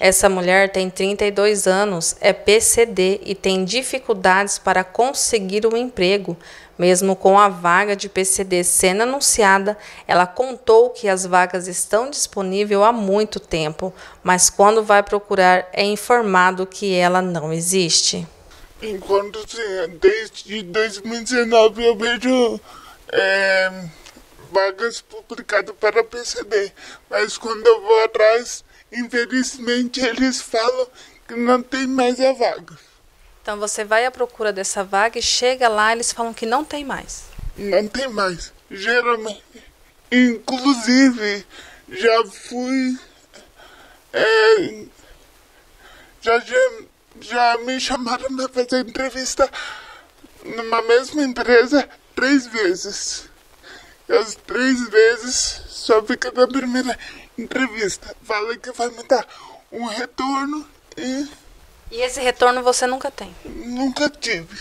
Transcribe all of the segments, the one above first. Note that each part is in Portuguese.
Essa mulher tem 32 anos, é PCD e tem dificuldades para conseguir um emprego. Mesmo com a vaga de PCD sendo anunciada, ela contou que as vagas estão disponíveis há muito tempo, mas quando vai procurar é informado que ela não existe. Enquanto desde 2019 eu vejo vagas publicadas para PCD, mas quando eu vou atrás, infelizmente eles falam que não tem mais a vaga. Então você vai à procura dessa vaga e chega lá, eles falam que não tem mais. Não tem mais. Geralmente, inclusive, já fui, já me chamaram para fazer entrevista numa mesma empresa 3 vezes. E as 3 vezes só fica na primeira entrevista. Fala que vai me dar um retorno e esse retorno você nunca tem? Nunca tive.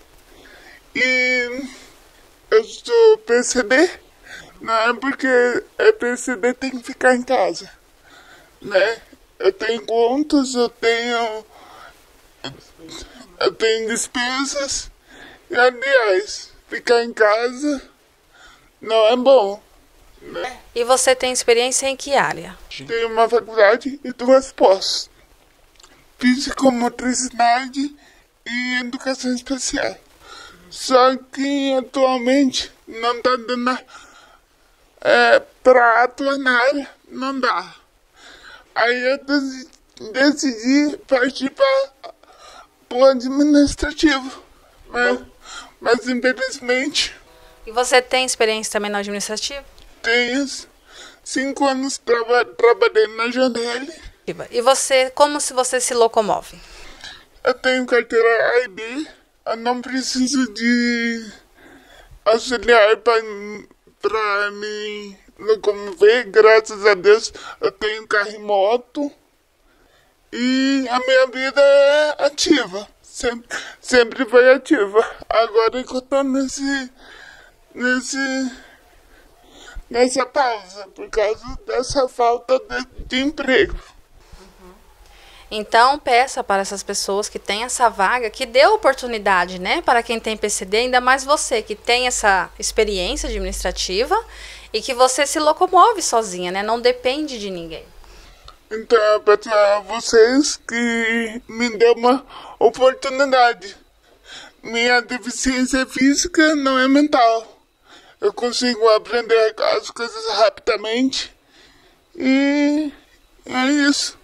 E eu sou PCD, não é porque é PCD tem que ficar em casa, né? Eu tenho contas, eu tenho despesas, e aliás, ficar em casa não é bom, né? E você tem experiência em que área? Tenho uma faculdade e 2 pós. Psicomotricidade e educação especial. Só que atualmente não está dando para atuar na área, não dá. Aí eu decidi partir para o administrativo. Mas infelizmente. E você tem experiência também no administrativo? Tenho 5 anos trabalhando na Janelle. E você, como se você se locomove? Eu tenho carteira ID, eu não preciso de auxiliar para me locomover, graças a Deus eu tenho carro e moto e a minha vida é ativa, sempre foi ativa. Agora que eu estou nessa pausa por causa dessa falta de emprego. Então, peça para essas pessoas que têm essa vaga, que dê oportunidade, né, para quem tem PCD, ainda mais você, que tem essa experiência administrativa e que você se locomove sozinha, né, não depende de ninguém. Então, eu peço a vocês que me dê uma oportunidade. Minha deficiência física não é mental. Eu consigo aprender as coisas rapidamente e é isso.